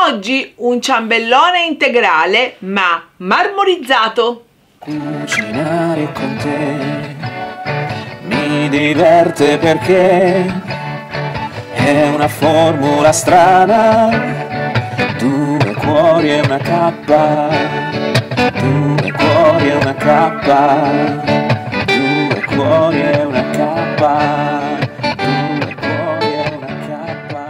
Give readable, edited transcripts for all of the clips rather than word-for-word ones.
Oggi un ciambellone integrale ma marmorizzato. Cucinare con te mi diverte perché è una formula strana. 2 cuori e una cappa, 2 cuori e una cappa, 2 cuori e una cappa, 2 cuori e una cappa.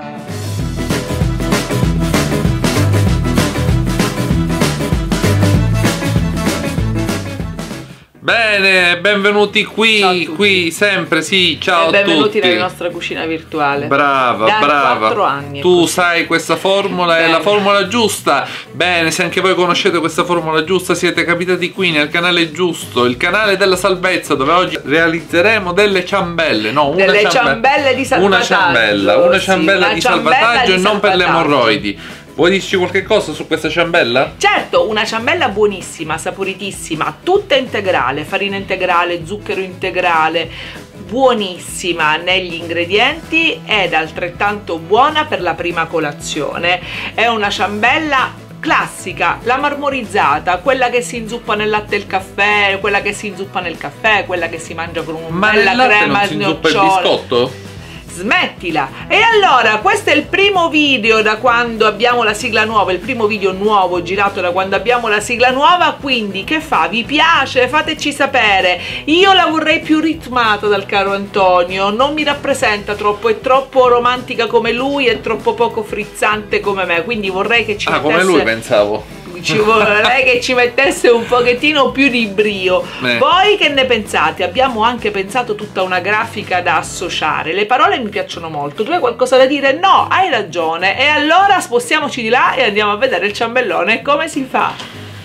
Bene, benvenuti qui sempre, sì, ciao a tutti. Benvenuti nella nostra cucina virtuale. Brava, da brava. 4 anni. Tu sai questa formula, è la formula giusta. Bene, se anche voi conoscete questa formula giusta, siete capitati qui nel canale giusto, il canale della salvezza, dove oggi realizzeremo delle ciambelle, no, delle ciambelle di salvataggio. Una ciambella di salvataggio e non per le emorroidi. Vuoi dirci qualche cosa su questa ciambella? Certo, una ciambella buonissima, saporitissima, tutta integrale, farina integrale, zucchero integrale, buonissima negli ingredienti ed altrettanto buona per la prima colazione. È una ciambella classica, la marmorizzata, quella che si inzuppa nel latte e il caffè, quella che si inzuppa nel caffè, quella che si mangia con una bella crema di nocciole. Ma il biscotto? Smettila! E allora, questo è il primo video da quando abbiamo la sigla nuova, il primo video nuovo girato da quando abbiamo la sigla nuova, quindi che fa? Vi piace? Fateci sapere. Io la vorrei più ritmata dal caro Antonio, non mi rappresenta troppo, è troppo romantica come lui, è troppo poco frizzante come me, quindi vorrei che ci mettesse... come lui pensavo. Ci vorrei che ci mettesse un pochettino più di brio. Voi che ne pensate? Abbiamo anche pensato tutta una grafica da associare. Le parole mi piacciono molto. Tu hai qualcosa da dire? No, hai ragione. E allora spostiamoci di là e andiamo a vedere il ciambellone come si fa.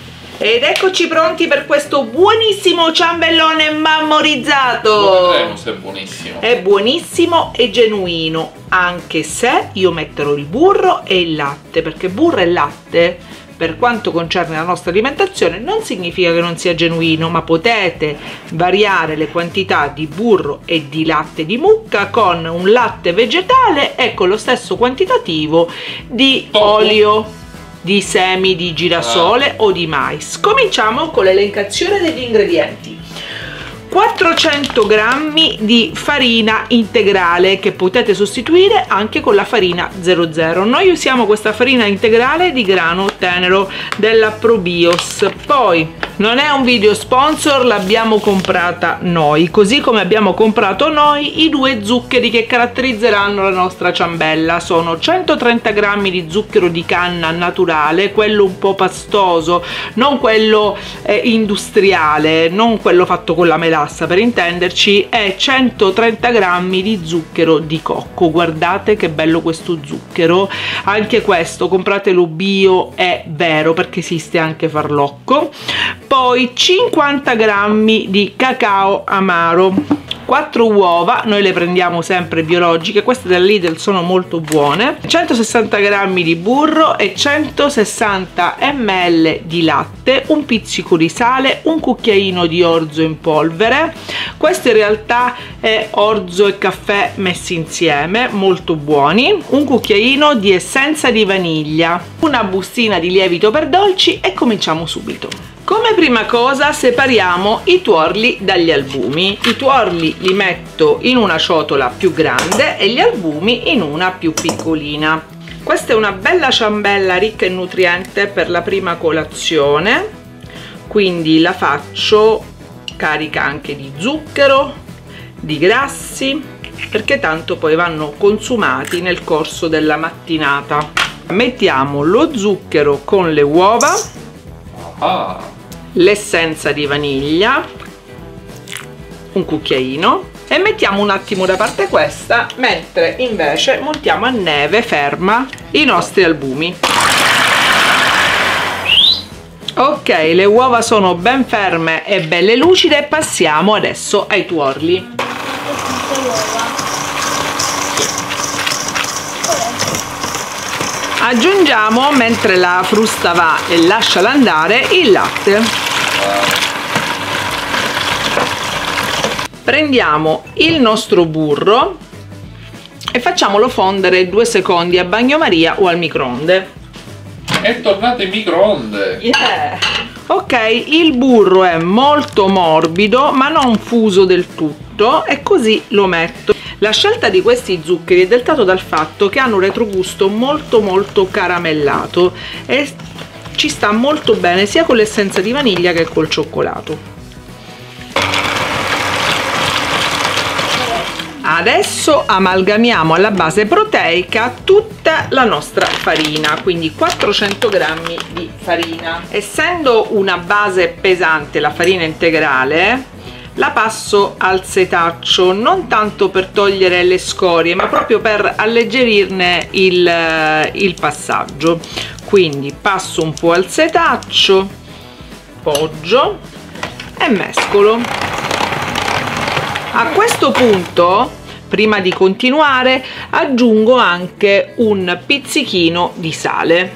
Ed eccoci pronti per questo buonissimo ciambellone marmorizzato. Lo vedremo se è buonissimo. È buonissimo e genuino, anche se io metterò il burro e il latte, perché burro e latte, per quanto concerne la nostra alimentazione, non significa che non sia genuino, ma potete variare le quantità di burro e di latte di mucca con un latte vegetale e con lo stesso quantitativo di olio di semi di girasole o di mais. Cominciamo con l'elencazione degli ingredienti. 400 grammi di farina integrale che potete sostituire anche con la farina 00. Noi usiamo questa farina integrale di grano tenero della Probios. Poi non è un video sponsor, l'abbiamo comprata noi, così come abbiamo comprato noi i 2 zuccheri che caratterizzeranno la nostra ciambella. Sono 130 grammi di zucchero di canna naturale, quello un po' pastoso, non quello industriale, non quello fatto con la melassa per intenderci, e 130 grammi di zucchero di cocco. Guardate che bello questo zucchero, anche questo compratelo bio, è vero, perché esiste anche farlocco. Poi 50 grammi di cacao amaro, 4 uova, noi le prendiamo sempre biologiche, queste del Lidl sono molto buone, 160 grammi di burro e 160 ml di latte, un pizzico di sale, un cucchiaino di orzo in polvere. Questo in realtà è orzo e caffè messi insieme, molto buoni, un cucchiaino di essenza di vaniglia, una bustina di lievito per dolci e cominciamo subito. Come prima cosa separiamo i tuorli dagli albumi. I tuorli li metto in una ciotola più grande e gli albumi in una più piccolina. Questa è una bella ciambella ricca in nutriente per la prima colazione, quindi la faccio carica anche di zucchero, di grassi, perché tanto poi vanno consumati nel corso della mattinata. Mettiamo lo zucchero con le uova, l'essenza di vaniglia, un cucchiaino, e mettiamo un attimo da parte questa, mentre invece montiamo a neve ferma i nostri albumi. Ok, le uova sono ben ferme e belle lucide, passiamo adesso ai tuorli. Aggiungiamo, mentre la frusta va e lasciala andare, il latte. Prendiamo il nostro burro e facciamolo fondere 2 secondi a bagnomaria o al microonde. È tornato in microonde. Yeah. Ok, il burro è molto morbido ma non fuso del tutto e così lo metto. La scelta di questi zuccheri è dettata dal fatto che hanno un retrogusto molto caramellato e ci sta molto bene sia con l'essenza di vaniglia che col cioccolato. Adesso amalgamiamo alla base proteica tutta la nostra farina, quindi 400 grammi di farina. Essendo una base pesante la farina integrale, la passo al setaccio, non tanto per togliere le scorie ma proprio per alleggerirne il passaggio. Quindi passo un po' al setaccio, poggio e mescolo. A questo punto, prima di continuare, aggiungo anche un pizzichino di sale.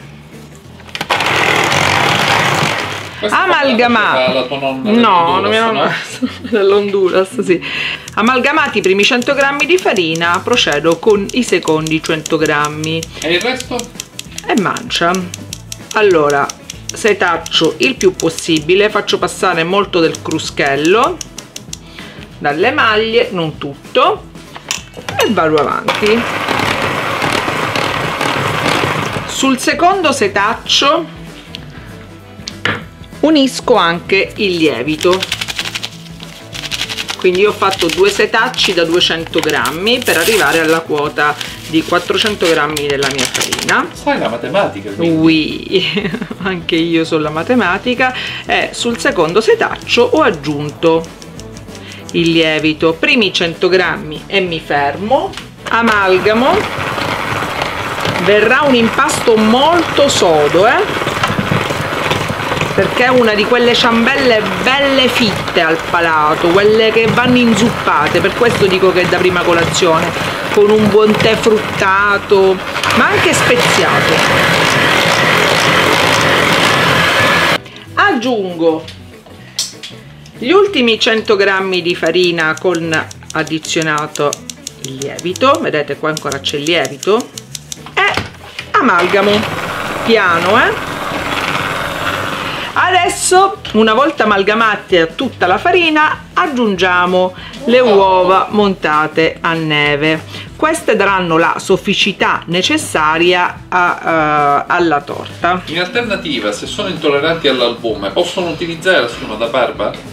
Amalgamati, no, non mi hanno dell'Honduras, sì. Amalgamati i primi 100 grammi di farina, procedo con i secondi 100 grammi. E il resto? E mancia. Allora, setaccio il più possibile, faccio passare molto del cruschello dalle maglie, non tutto, e vado avanti. Sul secondo setaccio unisco anche il lievito, quindi ho fatto 2 setacci da 200 grammi per arrivare alla quota di 400 grammi della mia farina. Sai la matematica? Oui, anche io so la matematica. E sul secondo setaccio ho aggiunto il lievito, primi 100 grammi e mi fermo, amalgamo, verrà un impasto molto sodo, perché è una di quelle ciambelle belle fitte al palato, quelle che vanno inzuppate, per questo dico che è da prima colazione, con un buon tè fruttato ma anche speziato. Aggiungo gli ultimi 100 grammi di farina con addizionato il lievito, vedete qua ancora c'è il lievito, e amalgamo piano. Adesso, una volta amalgamata tutta la farina, aggiungiamo le uova montate a neve. Queste daranno la sofficità necessaria alla torta. In alternativa, se sono intolleranti all'albume, possono utilizzare la schiuma da barba?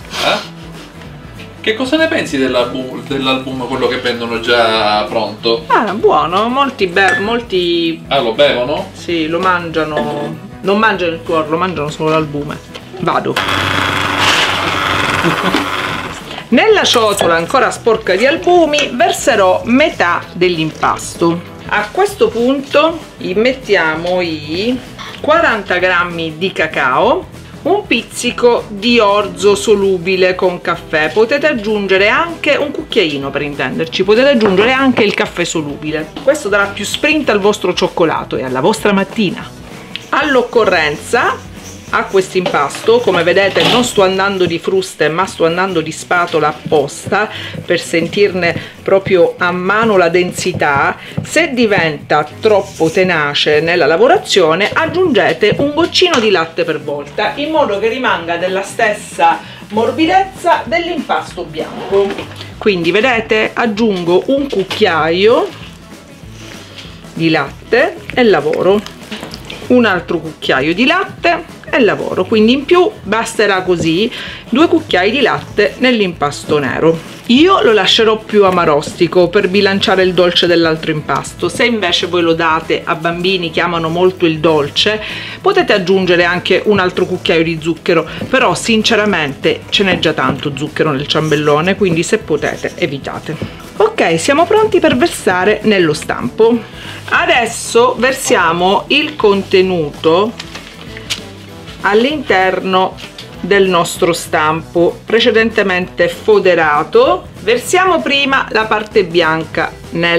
Che cosa ne pensi dell'albume, quello che vendono già pronto? Buono, molti lo bevono? Sì, lo mangiano, non mangiano il tuorlo, mangiano solo l'albume. Vado. Nella ciotola ancora sporca di albumi verserò metà dell'impasto. A questo punto immettiamo i 40 grammi di cacao, un pizzico di orzo solubile con caffè, potete aggiungere anche un cucchiaino, per intenderci, potete aggiungere anche il caffè solubile, questo darà più sprint al vostro cioccolato e alla vostra mattina. All'occorrenza, a questo impasto, come vedete non sto andando di fruste ma sto andando di spatola apposta per sentirne proprio a mano la densità. Se diventa troppo tenace nella lavorazione aggiungete un goccino di latte per volta, in modo che rimanga della stessa morbidezza dell'impasto bianco. Quindi vedete, aggiungo un cucchiaio di latte e lavoro, un altro cucchiaio di latte e lavoro, quindi in più basterà così 2 cucchiai di latte nell'impasto nero. Io lo lascerò più amarostico per bilanciare il dolce dell'altro impasto. Se invece voi lo date a bambini che amano molto il dolce, potete aggiungere anche un altro cucchiaio di zucchero, però sinceramente ce n'è già tanto zucchero nel ciambellone, quindi se potete evitate. Ok, siamo pronti per versare nello stampo. Adesso versiamo il contenuto all'interno del nostro stampo precedentemente foderato. Versiamo prima la parte bianca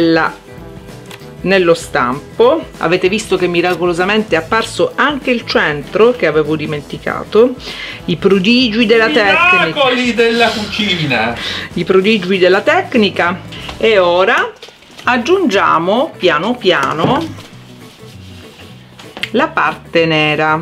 nello stampo. Avete visto che miracolosamente è apparso anche il centro, che avevo dimenticato. I prodigi della tecnica. Miracoli della cucina. I prodigi della tecnica. E ora aggiungiamo piano piano la parte nera.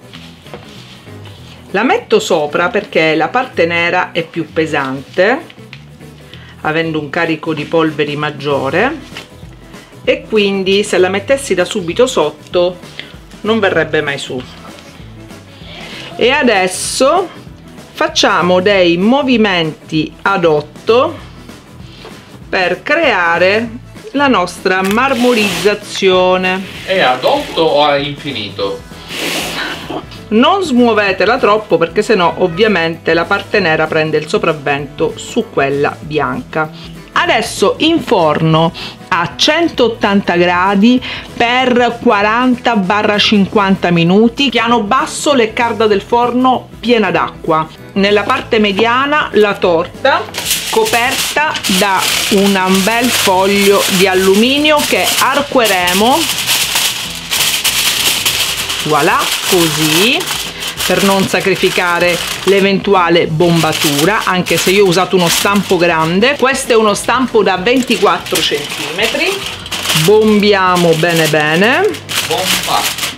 La metto sopra perché la parte nera è più pesante, avendo un carico di polveri maggiore, e quindi se la mettessi da subito sotto non verrebbe mai su. E adesso facciamo dei movimenti ad 8 per creare la nostra marmorizzazione. È ad 8 o a infinito? Non smuovetela troppo perché sennò ovviamente la parte nera prende il sopravvento su quella bianca. Adesso in forno a 180 gradi per 40-50 minuti, piano basso, leccarda del forno piena d'acqua. Nella parte mediana la torta coperta da un bel foglio di alluminio che arcueremo, voilà, così, per non sacrificare l'eventuale bombatura, anche se io ho usato uno stampo grande. Questo è uno stampo da 24 cm. Bombiamo bene bene, Bomba.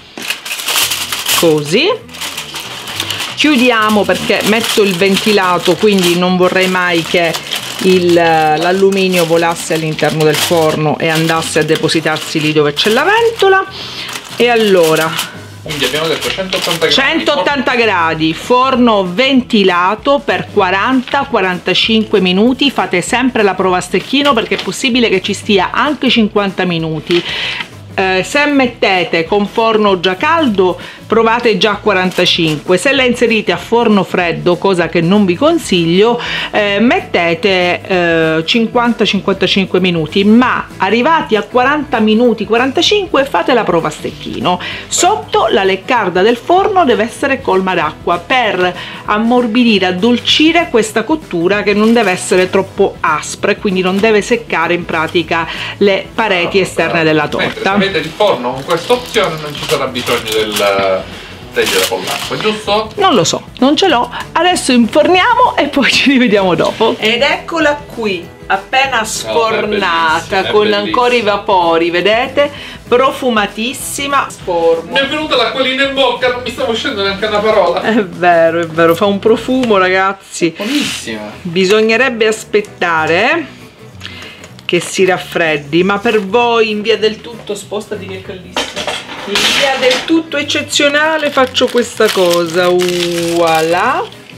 così. Chiudiamo perché metto il ventilato, quindi non vorrei mai che l'alluminio volasse all'interno del forno e andasse a depositarsi lì dove c'è la ventola. E allora, quindi abbiamo detto 180 gradi. 180 gradi, forno ventilato per 40-45 minuti. Fate sempre la prova a stecchino perché è possibile che ci stia anche 50 minuti. Se mettete con forno già caldo, provate già a 45. Se la inserite a forno freddo, cosa che non vi consiglio, mettete 50-55 minuti, ma arrivati a 40 minuti 45 fate la prova a stecchino. Sotto la leccarda del forno deve essere colma d'acqua per ammorbidire, addolcire questa cottura, che non deve essere troppo aspra e quindi non deve seccare in pratica le pareti esterne della torta. Se avete il forno con questa opzione non ci sarà bisogno del togliere con l'acqua, giusto? Non lo so, non ce l'ho. Adesso inforniamo e poi ci rivediamo dopo. Ed eccola qui, appena sfornata, con ancora i vapori, vedete? Profumatissima. Mi è venuta l'acquolina in bocca, non mi stavo uscendo neanche una parola. È vero, fa un profumo, ragazzi. Buonissima. Bisognerebbe aspettare che si raffreddi, ma per voi in via del tutto, spostati che è caldissimo, in via del tutto eccezionale faccio questa cosa. Voilà,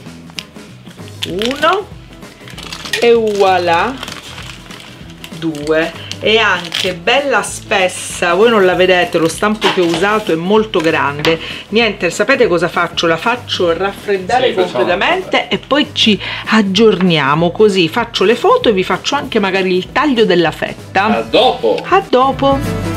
uno, e voilà, due. E anche bella spessa, voi non la vedete, lo stampo che ho usato è molto grande. Niente, sapete cosa faccio? La faccio raffreddare completamente e poi ci aggiorniamo, così faccio le foto e vi faccio anche magari il taglio della fetta. A dopo. A dopo.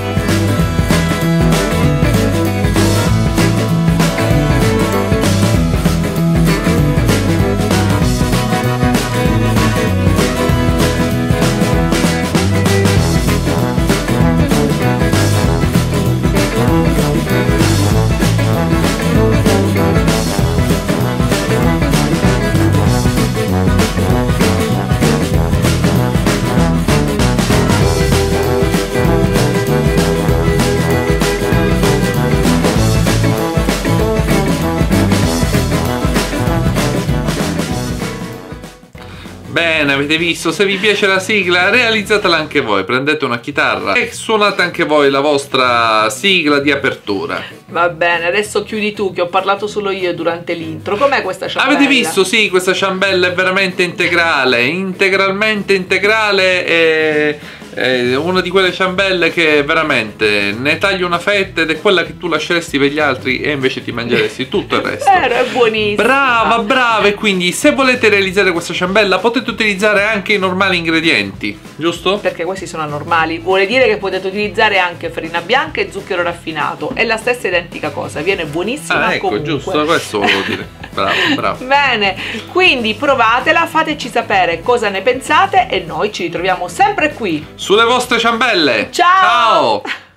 Bene, avete visto? Se vi piace la sigla, realizzatela anche voi. Prendete una chitarra e suonate anche voi la vostra sigla di apertura. Va bene, adesso chiudi tu, che ho parlato solo io durante l'intro. Com'è questa ciambella? Avete visto? Sì, questa ciambella è veramente integrale, integralmente integrale, è una di quelle ciambelle che veramente ne tagli una fetta ed è quella che tu lasceresti per gli altri e invece ti mangeresti tutto il resto. È buonissima. Brava, brava. E quindi se volete realizzare questa ciambella potete utilizzare anche i normali ingredienti, giusto? Perché questi sono anormali, vuole dire che potete utilizzare anche farina bianca e zucchero raffinato, è la stessa identica cosa, viene buonissima. Ecco, comunque. giusto, questo volevo dire. Bravo, bravo. Bene, quindi provatela, fateci sapere cosa ne pensate e noi ci ritroviamo sempre qui Sulle vostre ciambelle. Ciao! Ciao.